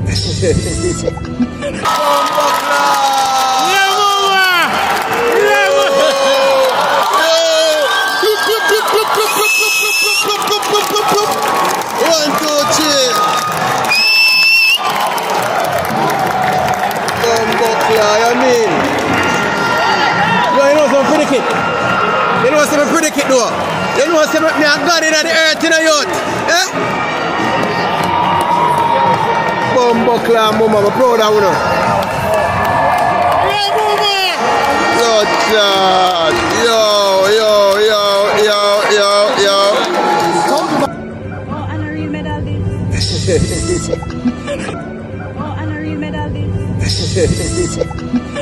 You know some predicate though. You know some me a God in the earth in the youth. Eh? Bumbuckler mama, I'm proud of you. Lord God. Yo. Oh, and a real medal this. Oh, and a real medal this.